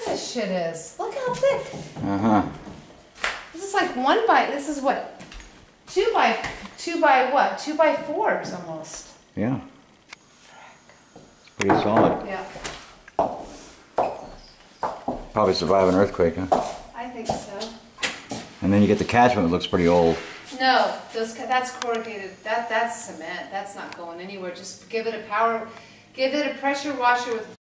this shit is. Look how thick. Uh-huh. This is like 1 by, this is what? 2 by what? 2 by 4s almost. Yeah. Pretty solid. Yeah. Probably survive an earthquake, huh? I think so. And then you get the catchment that looks pretty old. No, that's corrugated. That's cement. That's not going anywhere. Just give it a pressure washer with